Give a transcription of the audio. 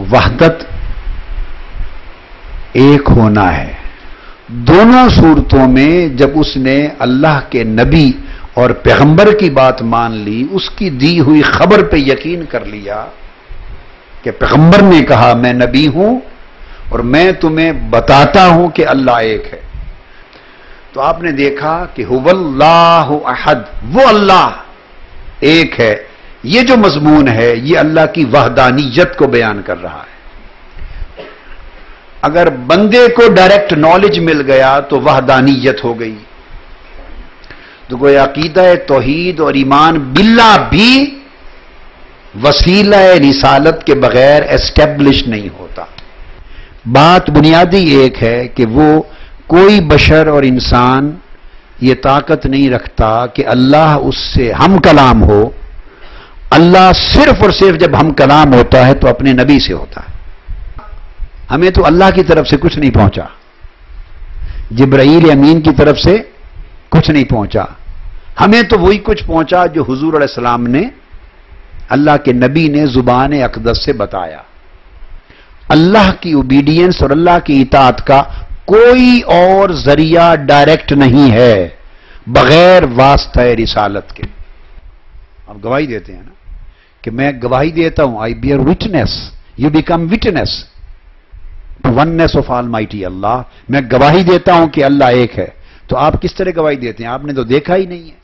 وحدت ایک ہونا ہے. دونوں صورتوں میں جب اس نے اللہ کے نبی اور پیغمبر کی بات مان لی، اس کی دی ہوئی خبر پہ یقین کر لیا کہ پیغمبر نے کہا میں نبی ہوں اور میں تمہیں بتاتا ہوں کہ اللہ ایک ہے، تو آپ نے دیکھا کہ هو اللہ احد، وہ اللہ ایک ہے. یہ جو مضمون ہے یہ اللہ کی وحدانیت کو بیان کر رہا ہے. اگر بندے کو ڈائریکٹ نالج مل گیا تو وحدانیت ہو گئی. تو کوئی عقیدہ توحید اور ایمان باللہ بھی وسیلہ رسالت کے بغیر اسٹیبلش نہیں ہوتا. بات بنیادی ایک ہے کہ وہ کوئی بشر اور انسان یہ طاقت نہیں رکھتا کہ اللہ اس سے ہم کلام ہو. اللہ صرف اور صرف جب ہم کلام ہوتا ہے تو اپنے نبی سے ہوتا ہے. ہمیں تو اللہ کی طرف سے کچھ نہیں پہنچا، جبرائیل امین کی طرف سے کچھ نہیں پہنچا. ہمیں تو وہی کچھ پہنچا جو حضور علیہ السلام نے، اللہ کے نبی نے زبان اقدس سے بتایا. اللہ کی اوبیڈینس اور اللہ کی اطاعت کا کوئی اور ذریعہ ڈائریکٹ نہیں ہے بغیر واسطہ رسالت کے. آپ گواہی دیتے ہیں نا کہ میں گواہی دیتا ہوں، I bear witness, you become witness witness of almighty Allah. میں گواہی دیتا ہوں کہ اللہ ایک ہے. تو آپ کس طرح گواہی دیتے ہیں؟ آپ نے تو دیکھا ہی نہیں ہے.